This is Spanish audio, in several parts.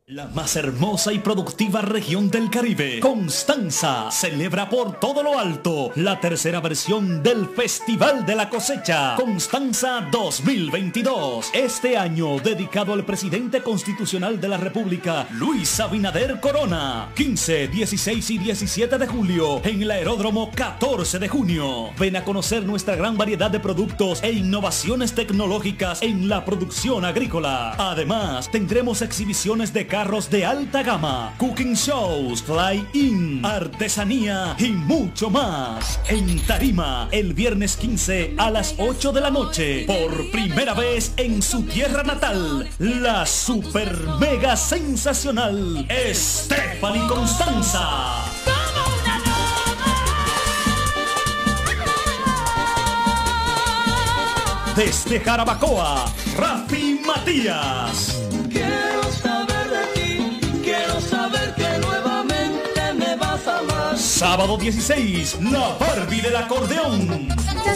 La más hermosa y productiva región del Caribe, Constanza, celebra por todo lo alto la tercera versión del Festival de la Cosecha, Constanza 2022. Este año dedicado al presidente constitucional de la República, Luis Abinader Corona. 15, 16 y 17 de julio en el Aeródromo 14 de junio. Ven a conocer nuestra gran variedad de productos e innovaciones tecnológicas en la producción agrícola. Además, tendremos exhibiciones de carros de alta gama, cooking shows, fly-in, artesanía y mucho más. En Tarima, el viernes 15 a las 8 de la noche, por primera vez en su tierra natal, la super mega sensacional Stephanie Constanza. Desde Jarabacoa, Rafi Matías. Sábado 16, la Barbie del acordeón.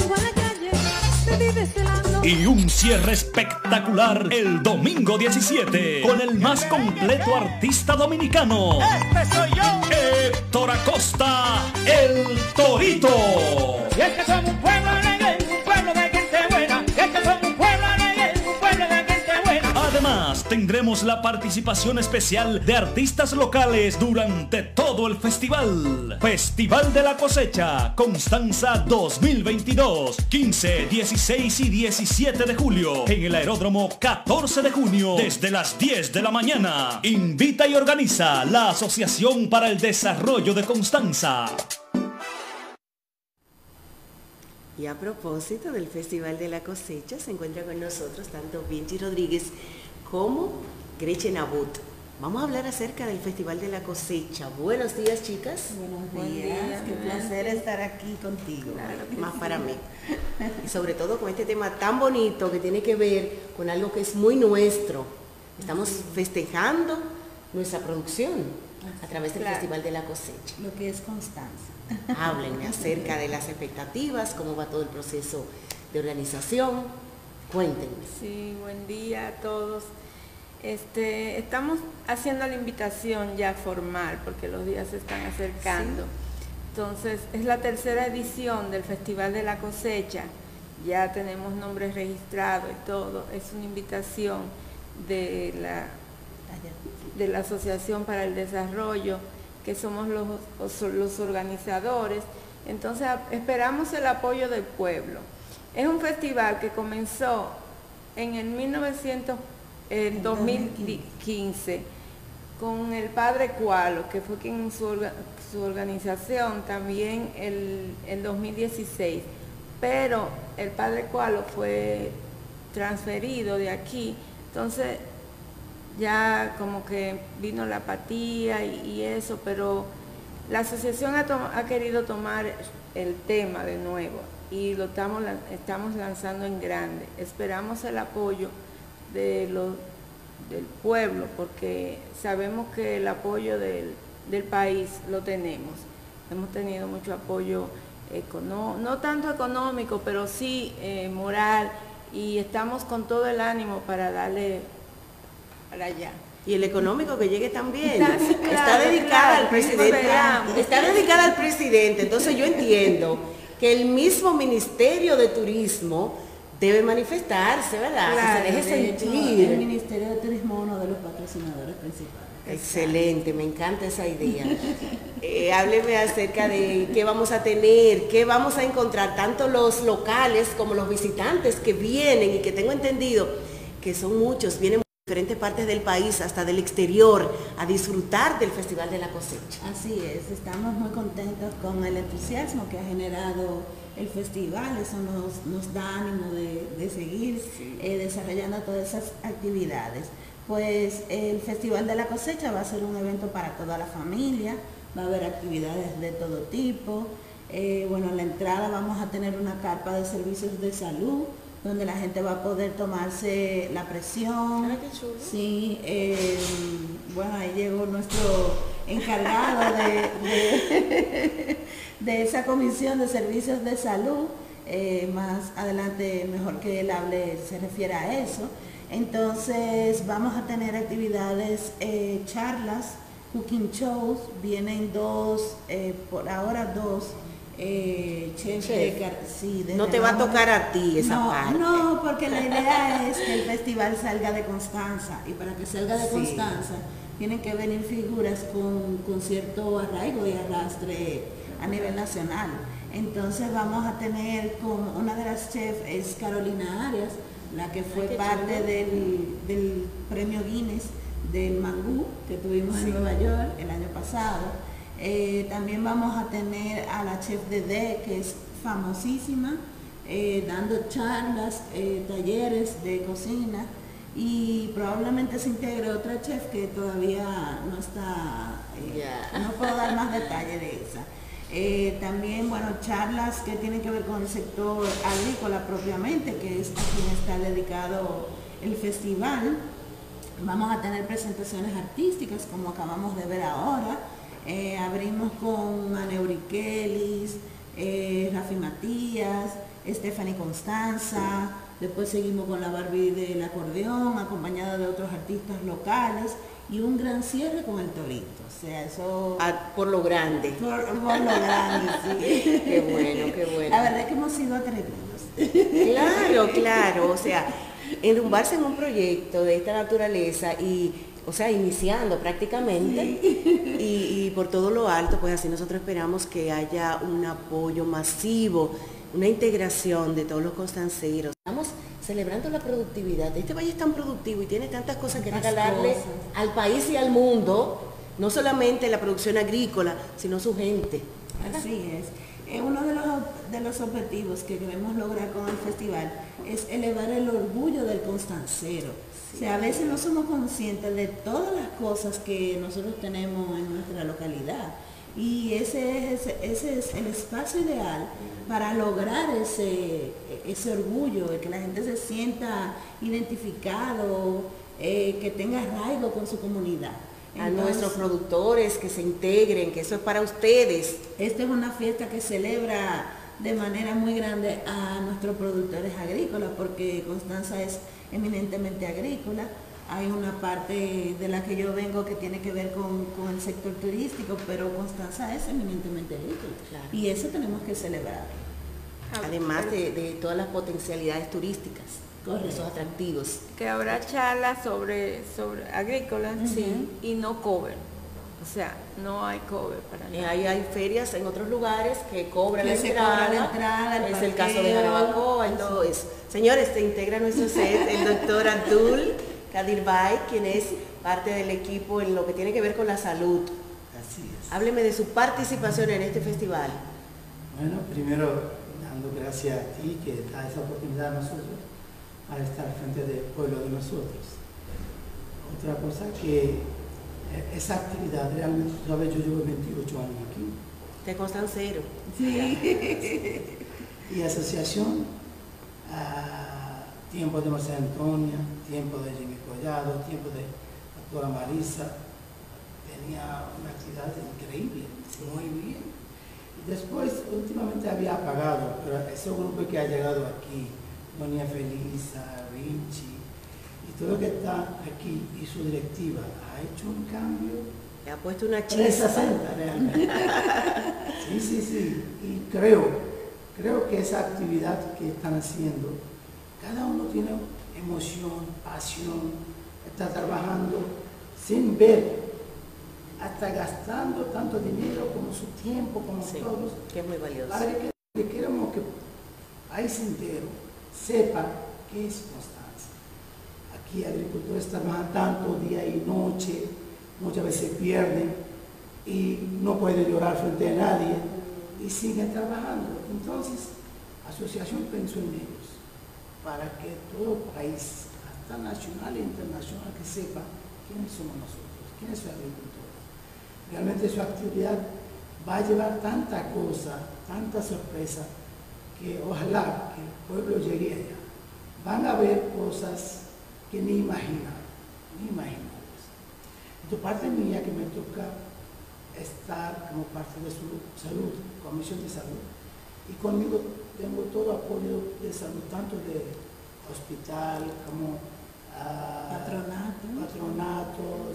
Y un cierre espectacular el domingo 17 con el más completo artista dominicano. ¡Este soy yo! Héctor Acosta, el Torito. Y es que somos un pueblo alegre, un pueblo de gente buena. Y es que somos un pueblo alegre, un pueblo de gente buena. Además, tendremos la participación especial de artistas locales durante todo el festival. Festival de la Cosecha, Constanza 2022, 15, 16 y 17 de julio, en el Aeródromo 14 de junio, desde las 10 de la mañana. Invita y organiza la Asociación para el Desarrollo de Constanza. Y a propósito del Festival de la Cosecha, se encuentra con nosotros tanto Benji Rodríguez como Gretchen Abut. Vamos a hablar acerca del Festival de la Cosecha. Buenos días, chicas. Buenos días, qué placer estar aquí contigo. Claro, más para mí. Y sobre todo con este tema tan bonito que tiene que ver con algo que es muy nuestro. Estamos festejando nuestra producción a través del Festival de la Cosecha. Lo que es Constanza. Háblenme acerca de las expectativas, cómo va todo el proceso de organización. Cuéntenme. Sí, buen día a todos. Estamos haciendo la invitación ya formal porque los días se están acercando. Sí. Entonces, es la tercera edición del Festival de la Cosecha. Ya tenemos nombres registrados y todo. Es una invitación de la Asociación para el Desarrollo, que somos los organizadores. Entonces, esperamos el apoyo del pueblo. Es un festival que comenzó en el 2015 con el Padre Cualo, que fue quien su organización también el 2016, pero el Padre Cualo fue transferido de aquí, entonces ya como que vino la apatía y eso, pero la asociación ha querido tomar el tema de nuevo y lo estamos lanzando en grande. Esperamos el apoyo del pueblo, porque sabemos que el apoyo del país lo tenemos. Hemos tenido mucho apoyo, no tanto económico, pero sí moral, y estamos con todo el ánimo para darle para allá. Y el económico que llegue también. Sí, claro, está dedicada al presidente. Esperamos. Está dedicada al presidente. Entonces yo entiendo que el mismo Ministerio de Turismo debe manifestarse, ¿verdad? Claro, que se deje sentir. El Ministerio de Turismo es uno de los patrocinadores principales. Excelente, me encanta esa idea. Hábleme acerca de qué vamos a tener, qué vamos a encontrar, tanto los locales como los visitantes que vienen, y que tengo entendido que son muchos, vienen de diferentes partes del país, hasta del exterior, a disfrutar del Festival de la Cosecha. Así es, estamos muy contentos con el entusiasmo que ha generado el festival. Eso nos da ánimo de seguir desarrollando todas esas actividades. Pues el Festival de la Cosecha va a ser un evento para toda la familia, va a haber actividades de todo tipo. Bueno, en la entrada vamos a tener una carpa de servicios de salud, donde la gente va a poder tomarse la presión. ¡Ay, qué chulo! Sí, bueno, ahí llegó nuestro encargado de esa comisión de servicios de salud. más adelante mejor que él hable, se refiere a eso. Entonces vamos a tener actividades, charlas, cooking shows, vienen dos, por ahora dos chefs de no te va a tocar a ti esa parte. No, porque la idea es que el festival salga de Constanza, y para que salga de Constanza tienen que venir figuras con cierto arraigo y arrastre a nivel nacional. Entonces vamos a tener, como una de las chefs es Carolina Arias, la que fue parte del premio Guinness del mangú que tuvimos en Nueva York el año pasado. También vamos a tener a la chef Dede, que es famosísima, dando charlas, talleres de cocina, y probablemente se integre otra chef que todavía no está, no puedo dar más detalle de esa. También, bueno, charlas que tienen que ver con el sector agrícola propiamente, que es a quien está dedicado el festival. Vamos a tener presentaciones artísticas, como acabamos de ver ahora. Abrimos con Aneuriquelis, Rafi Matías, Stephanie Constanza, después seguimos con la Barbie del acordeón, acompañada de otros artistas locales, y un gran cierre con el Torito. O sea, eso... por lo grande. Por lo grande, sí. Qué bueno, qué bueno. La verdad es que hemos sido atrevidos. Claro, o sea, enrumbarse en un proyecto de esta naturaleza y, o sea, iniciando prácticamente, y por todo lo alto, pues así nosotros esperamos que haya un apoyo masivo, una integración de todos los constanceros. Estamos celebrando la productividad. Este valle es tan productivo y tiene tantas cosas que regalarle al país y al mundo, no solamente la producción agrícola, sino su gente. Así es. Uno de los objetivos que queremos lograr con el festival es elevar el orgullo del constancero. O sea, a veces no somos conscientes de todas las cosas que nosotros tenemos en nuestra localidad. Y ese es el espacio ideal para lograr ese orgullo, de que la gente se sienta identificado, que tenga arraigo con su comunidad. A nuestros productores que se integren, que eso es para ustedes. Esta es una fiesta que celebra de manera muy grande a nuestros productores agrícolas, porque Constanza es eminentemente agrícola. Hay una parte de la que yo vengo que tiene que ver con el sector turístico, pero Constanza es eminentemente agrícola. Claro. Y eso tenemos que celebrar. Además de todas las potencialidades turísticas. Correcto. Esos atractivos. Que habrá charlas sobre agrícolas, y no cover. O sea, no hay cover para nada. Hay ferias en otros lugares que cobran la entrada. Es el caso de Jarabacoa y todo eso. Señores, se integra nuestro set el doctor Abdul Kadirbay, quien es parte del equipo en lo que tiene que ver con la salud. Así es. Hábleme de su participación en este festival. Bueno, primero dando gracias a ti que da esa oportunidad a nosotros para estar frente del pueblo de nosotros. Otra cosa que esa actividad realmente, tú sabes, yo llevo 28 años aquí. De constancero. Sí. Y asociación, tiempo de José Antonia, tiempo de Jimmy Collado, tiempo de la doctora Marisa, tenía una actividad increíble, muy bien. Y después, últimamente había apagado, pero ese grupo que ha llegado aquí, Doña Felisa, Vinci, y todo lo que está aquí, y su directiva, ha hecho un cambio. Le ha puesto una chispa. 360 realmente. Sí. Y creo que esa actividad que están haciendo, cada uno tiene emoción, pasión, está trabajando sin ver, hasta gastando tanto dinero como su tiempo, como todos. Que es muy valioso. Para que queremos que el país entero sepa qué es Constanza. Aquí agricultores trabajan tanto día y noche, muchas veces pierden y no pueden llorar frente a nadie y siguen trabajando. Entonces, la asociación pensó en ellos para que todo país, hasta nacional e internacional, que sepa quiénes somos nosotros, quiénes son agricultores. Realmente su actividad va a llevar tanta cosa, tanta sorpresa, que ojalá que el pueblo llegue allá. Van a ver cosas que ni imaginar. De parte mía, que me toca estar como parte de su salud, comisión de salud, y conmigo tengo todo apoyo de salud, tanto de hospital como patronato,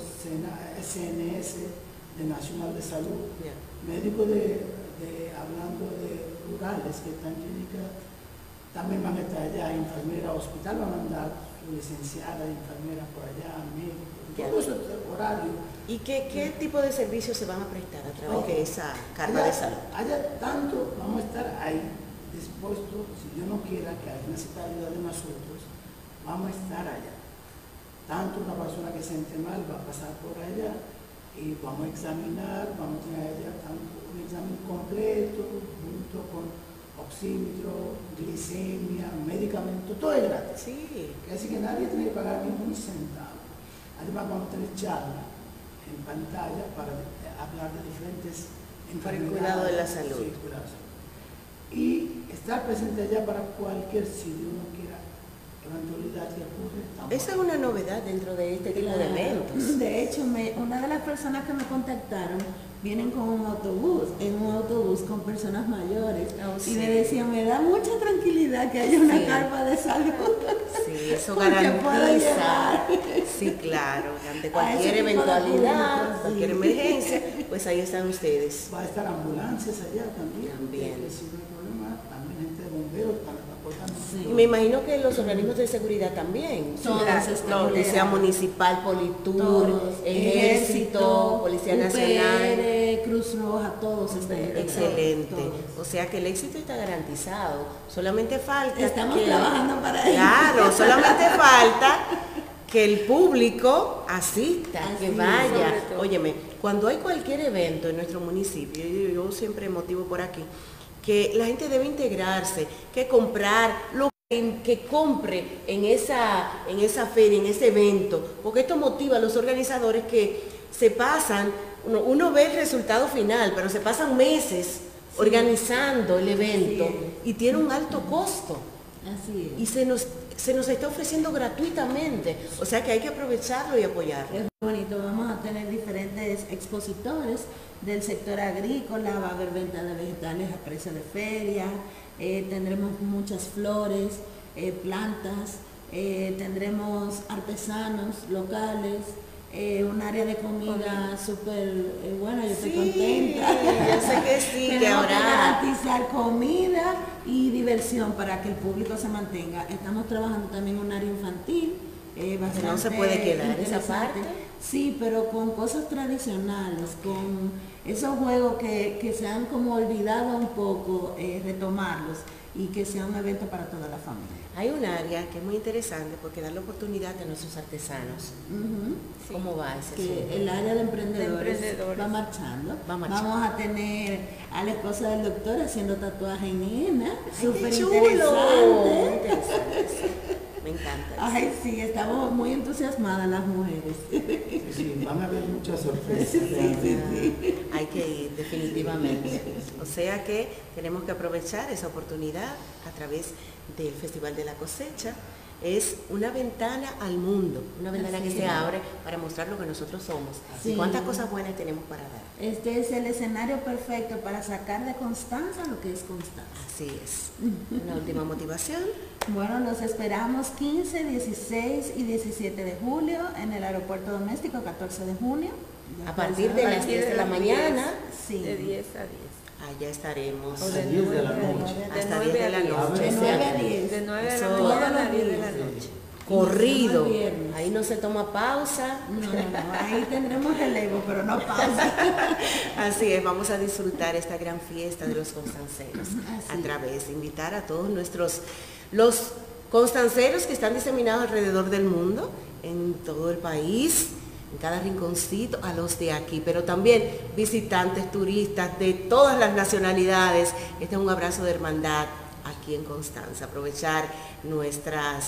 SNS, de Nacional de Salud, médicos hablando de rurales que están clínicas, también van a estar allá, enfermera, hospital van a mandar su licenciada, enfermera por allá, médico, todo eso es horario. ¿Y qué tipo de servicios se van a prestar a través de esa carta de salud? Allá tanto vamos a estar ahí dispuestos, si Dios no quiera que alguien necesite ayuda de nosotros, vamos a estar allá. Tanto una persona que se siente mal va a pasar por allá y vamos a examinar, vamos a tener allá un examen completo, junto con oxímetro, glicemia, medicamento, todo es gratis. Sí. Así que nadie tiene que pagar ni un centavo. Además vamos a tener charla en pantalla para hablar de diferentes enfermedades. Para el cuidado de la salud. Sí, cuidado de la salud. Y estar presente allá para cualquier sitio uno quiera, eventualidad que ocurre. Esa es una novedad dentro de este tipo de eventos. De hecho, una de las personas que me contactaron vienen con un autobús, en un autobús con personas mayores. Y me decían, me da mucha tranquilidad que haya una carpa de salud. Sí, eso garantiza. Sí, claro, ante cualquier eventualidad, cualquier emergencia, pues ahí están ustedes. Va a estar ambulancias allá también. También. Que si no hay problema, también gente de bomberos para transportar. Y me imagino que los organismos de seguridad también. Todos están. Policía Municipal, Politur, Ejército, Policía Nacional. Cruz Roja, todos están. Excelente. Todos. O sea que el éxito está garantizado. Solamente falta Estamos trabajando para ello. Claro, solamente falta que el público asista, que vaya. sobre todo. Óyeme, cuando hay cualquier evento en nuestro municipio, yo siempre motivo por aquí, que la gente debe integrarse, que comprar lo que compre en esa feria, en ese evento, porque esto motiva a los organizadores que se pasan, uno ve el resultado final, pero se pasan meses organizando el evento y tiene un alto costo. Así es. Y se nos está ofreciendo gratuitamente, o sea que hay que aprovecharlo y apoyarlo. Es bonito, vamos a tener diferentes expositores del sector agrícola, va a haber venta de vegetales a precio de feria, tendremos muchas flores, plantas, tendremos artesanos locales, un área de comida súper buena, yo estoy contenta. Yo sé que sí, que Tenemos que ahora garantizar comida y diversión para que el público se mantenga. Estamos trabajando también un área infantil. Bastante no se puede quedar esa interesante. parte. Sí, pero con cosas tradicionales, con esos juegos que se han como olvidado un poco, retomarlos y que sea un evento para toda la familia. hay un área que es muy interesante porque da la oportunidad a nuestros artesanos. Ujú. ¿Cómo va ese Que asunto? el área de emprendedores, De emprendedores. va marchando. Va marchando. Vamos a tener a la esposa del doctor haciendo tatuaje en henna, ¡Ay, súper qué chulo! interesante. Interesante, sí. Me encanta. Ay, sí, estamos muy entusiasmadas las mujeres. Sí, van a haber muchas sorpresas. Hay que ir, definitivamente. O sea que tenemos que aprovechar esa oportunidad a través del Festival de la Cosecha. Es una ventana al mundo, una ventana Así que se es. abre para mostrar lo que nosotros somos. Sí. Y cuántas cosas buenas tenemos para dar. Este es el escenario perfecto para sacar de Constanza lo que es Constanza. Así es. Una última motivación. Bueno, los esperamos 15, 16 y 17 de julio en el aeropuerto doméstico, 14 de junio. A partir de las 10 de la mañana, Sí. De 10 a 10. allá estaremos. O de 10 de la 9 noche. Hasta 10 de la noche. De o sea, 9 a 10. De 9 de la Eso- mañana a 10 de la Todos los noche. Corrido. Y viernes. Ahí no se toma pausa. No, ahí tendremos relevo, pero no pausa. Así es, vamos a disfrutar esta gran fiesta de los constanceros Así a través de invitar a todos los constanceros que están diseminados alrededor del mundo, en todo el país, en cada rinconcito, a los de aquí, pero también visitantes, turistas de todas las nacionalidades. Este es un abrazo de hermandad aquí en Constanza, aprovechar nuestra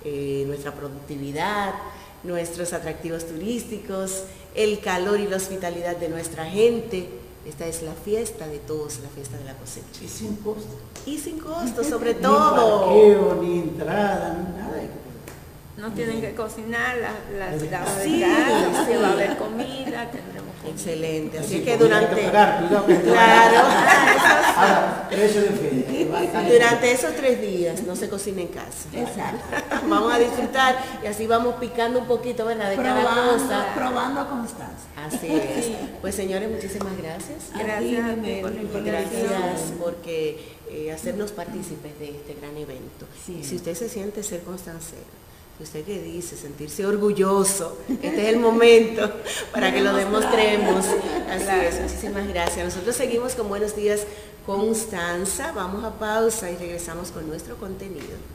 productividad, nuestros atractivos turísticos, el calor y la hospitalidad de nuestra gente. Esta es la fiesta de todos, la fiesta de la cosecha. Y sin costo. Y sin costo, sobre Ni todo. parqueo, ni entrada, ni nada. Hay que No tienen que cocinar las damas Sí, de casa, sí. que va a haber comida, tendremos comida. Excelente, así Sí, que comida hay durante... pagar, cuidado que Claro. Ahora, precio de feria. va a estar. Durante esos 3 días no se cocina en casa. Exacto. Vamos a disfrutar y así vamos picando un poquito, ¿verdad? De cada cosa. Probando a Constanza. Así es. Pues señores, muchísimas gracias. Gracias a ti por la invitación. Gracias porque hacernos partícipes de este gran evento. Sí. Y si usted se siente ser constancero, si usted que dice sentirse orgulloso, este es el momento para que lo demostremos. Así es, muchísimas gracias. Nosotros seguimos con Buenos Días Constanza. Vamos a pausa y regresamos con nuestro contenido.